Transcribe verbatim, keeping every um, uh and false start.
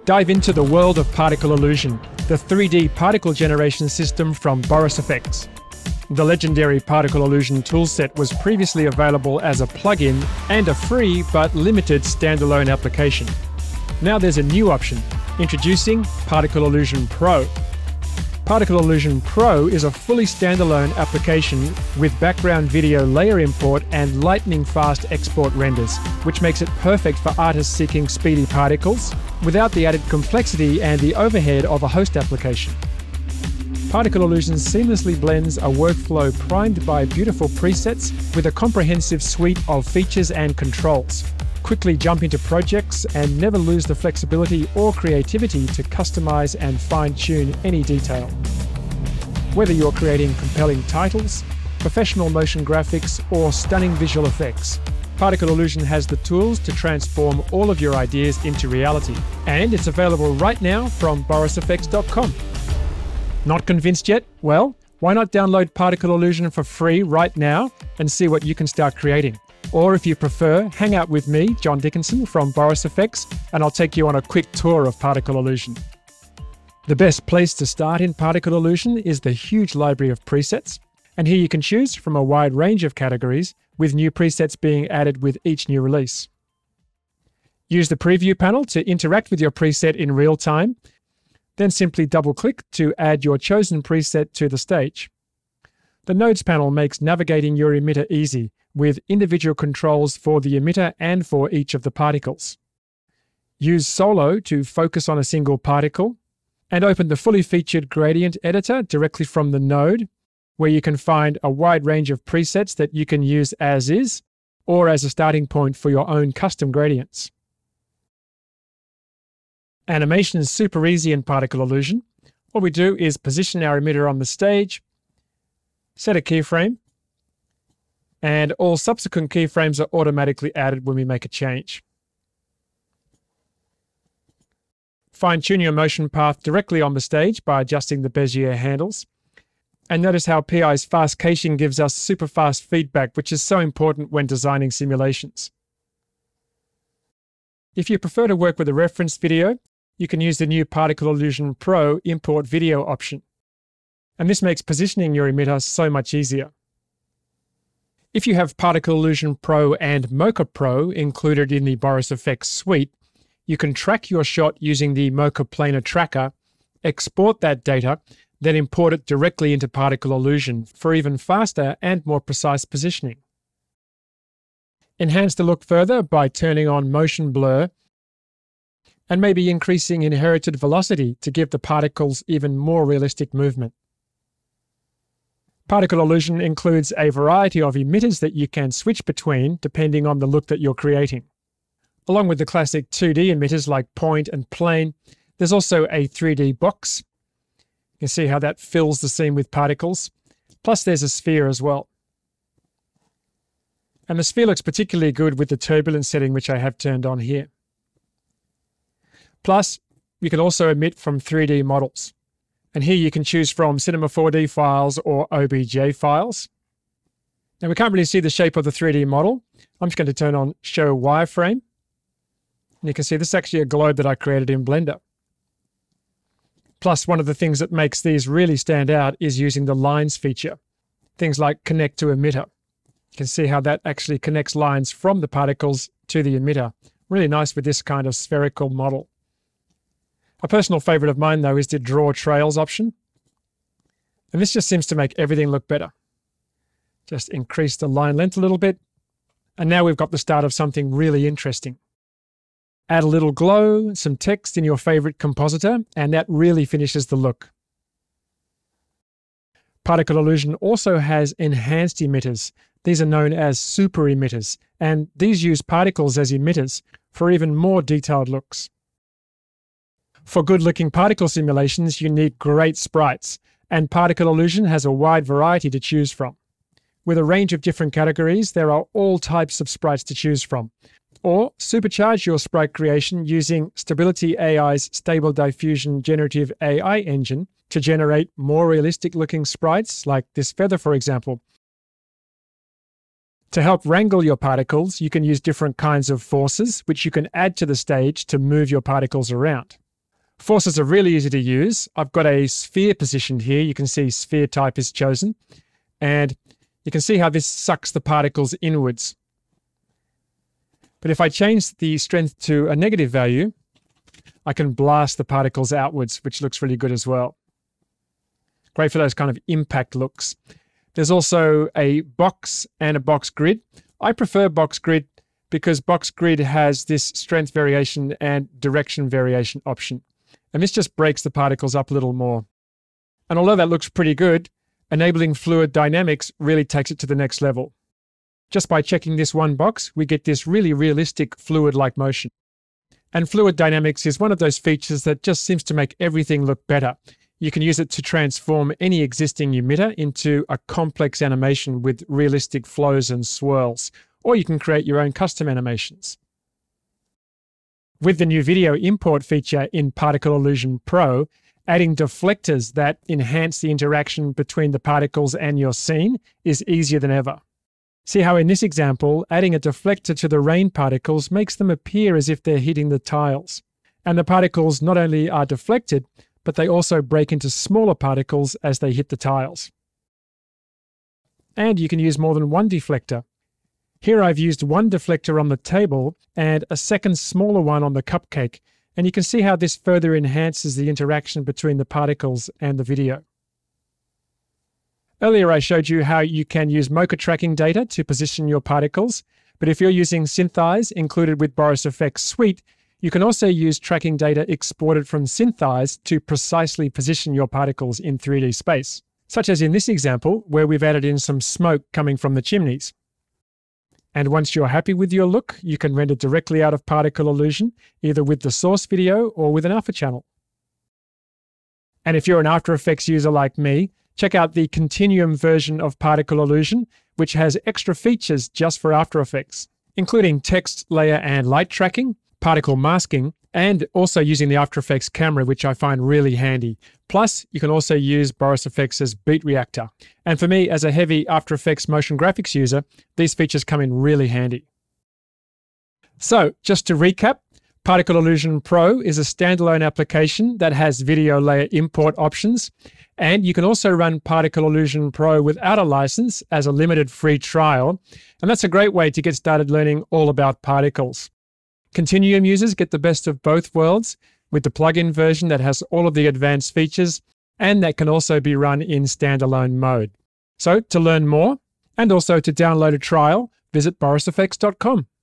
Dive into the world of particle illusion, the three D particle generation system from Boris F X. The legendary particle illusion toolset was previously available as a plugin and a free but limited standalone application. Now there's a new option, introducing Particle Illusion Pro. Particle Illusion Pro is a fully standalone application with background video layer import and lightning-fast export renders, which makes it perfect for artists seeking speedy particles without the added complexity and the overhead of a host application. Particle Illusion seamlessly blends a workflow primed by beautiful presets with a comprehensive suite of features and controls. Quickly jump into projects and never lose the flexibility or creativity to customize and fine-tune any detail. Whether you're creating compelling titles, professional motion graphics, or stunning visual effects, Particle Illusion has the tools to transform all of your ideas into reality. And it's available right now from boris f x dot com. Not convinced yet? Well, why not download Particle Illusion for free right now and see what you can start creating? Or if you prefer, hang out with me, John Dickinson from Boris F X, and I'll take you on a quick tour of Particle Illusion. The best place to start in Particle Illusion is the huge library of presets, and here you can choose from a wide range of categories, with new presets being added with each new release. Use the preview panel to interact with your preset in real time, then simply double-click to add your chosen preset to the stage. The Nodes panel makes navigating your emitter easy, with individual controls for the emitter and for each of the particles. Use Solo to focus on a single particle, and open the fully featured gradient editor directly from the node, where you can find a wide range of presets that you can use as is, or as a starting point for your own custom gradients. Animation is super easy in Particle Illusion. All we do is position our emitter on the stage, set a keyframe, and all subsequent keyframes are automatically added when we make a change. Fine-tune your motion path directly on the stage by adjusting the Bezier handles. And notice how P I's fast caching gives us super fast feedback, which is so important when designing simulations. If you prefer to work with a reference video, you can use the new Particle Illusion Pro import video option. And this makes positioning your emitter so much easier. If you have Particle Illusion Pro and Mocha Pro included in the Boris F X suite, you can track your shot using the Mocha Planar Tracker, export that data, then import it directly into Particle Illusion for even faster and more precise positioning. Enhance the look further by turning on motion blur and maybe increasing inherited velocity to give the particles even more realistic movement. Particle Illusion includes a variety of emitters that you can switch between depending on the look that you're creating. Along with the classic two D emitters like point and plane, there's also a three D box. You can see how that fills the scene with particles. Plus there's a sphere as well. And the sphere looks particularly good with the turbulence setting, which I have turned on here. Plus, you can also emit from three D models. And here you can choose from Cinema four D files or O B J files. Now we can't really see the shape of the three D model. I'm just going to turn on Show Wireframe. And you can see this is actually a globe that I created in Blender. Plus, one of the things that makes these really stand out is using the lines feature. Things like Connect to Emitter. You can see how that actually connects lines from the particles to the emitter. Really nice with this kind of spherical model. A personal favorite of mine, though, is the Draw Trails option. And this just seems to make everything look better. Just increase the line length a little bit. And now we've got the start of something really interesting. Add a little glow, some text in your favorite compositor, and that really finishes the look. Particle Illusion also has enhanced emitters. These are known as super emitters, and these use particles as emitters for even more detailed looks. For good-looking particle simulations, you need great sprites, and Particle Illusion has a wide variety to choose from. With a range of different categories, there are all types of sprites to choose from. Or supercharge your sprite creation using Stability A I's Stable Diffusion Generative A I engine to generate more realistic-looking sprites, like this feather, for example. To help wrangle your particles, you can use different kinds of forces, which you can add to the stage to move your particles around. Forces are really easy to use. I've got a sphere positioned here. You can see sphere type is chosen. And you can see how this sucks the particles inwards. But if I change the strength to a negative value, I can blast the particles outwards, which looks really good as well. Great for those kind of impact looks. There's also a box and a box grid. I prefer box grid because box grid has this strength variation and direction variation option. And this just breaks the particles up a little more. And although that looks pretty good, enabling fluid dynamics really takes it to the next level. Just by checking this one box, we get this really realistic fluid-like motion. And fluid dynamics is one of those features that just seems to make everything look better. You can use it to transform any existing emitter into a complex animation with realistic flows and swirls, or you can create your own custom animations. With the new video import feature in Particle Illusion Pro, adding deflectors that enhance the interaction between the particles and your scene is easier than ever. See how in this example, adding a deflector to the rain particles makes them appear as if they're hitting the tiles. And the particles not only are deflected, but they also break into smaller particles as they hit the tiles. And you can use more than one deflector. Here I've used one deflector on the table and a second smaller one on the cupcake, and you can see how this further enhances the interaction between the particles and the video. Earlier I showed you how you can use Mocha tracking data to position your particles, but if you're using SynthEyes included with Boris F X Suite, you can also use tracking data exported from SynthEyes to precisely position your particles in three D space, such as in this example where we've added in some smoke coming from the chimneys. And once you're happy with your look, you can render directly out of Particle Illusion, either with the source video or with an alpha channel. And if you're an After Effects user like me, check out the Continuum version of Particle Illusion, which has extra features just for After Effects, including text, layer, and light tracking, particle masking, and also using the After Effects camera, which I find really handy. Plus, you can also use Boris F X's Beat Reactor. And for me, as a heavy After Effects motion graphics user, these features come in really handy. So, just to recap, Particle Illusion Pro is a standalone application that has video layer import options, and you can also run Particle Illusion Pro without a license as a limited free trial, and that's a great way to get started learning all about particles. Continuum users get the best of both worlds with the plugin version that has all of the advanced features and that can also be run in standalone mode. So to learn more and also to download a trial, visit boris f x dot com.